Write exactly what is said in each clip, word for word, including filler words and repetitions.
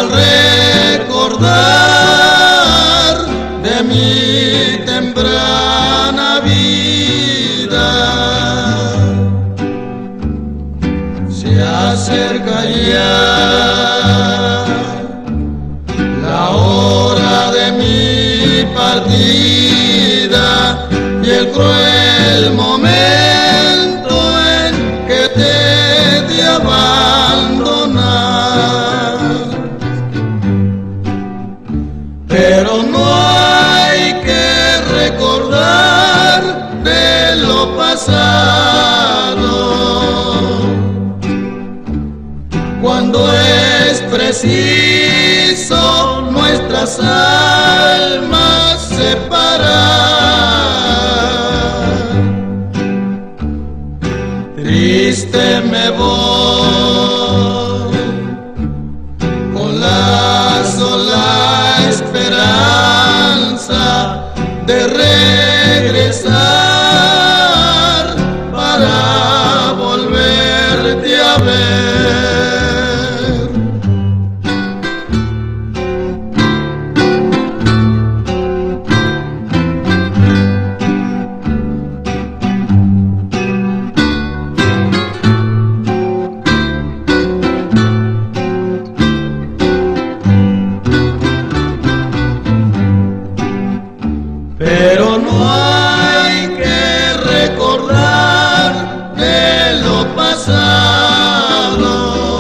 al recordar de mi temprana vida. Se acerca ya la hora de mi partida y el cruel momento en que te de abandonar. Pero no hay que recordar de lo pasado cuando es preciso nuestras almas separar. Triste me voy con la sola esperanza de regresar para volverte a ver. Pero no hay que recordar de lo pasado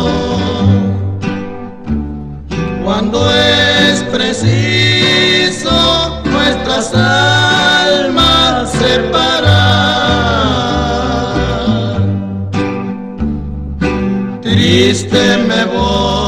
cuando es preciso nuestras almas separar. Triste me voy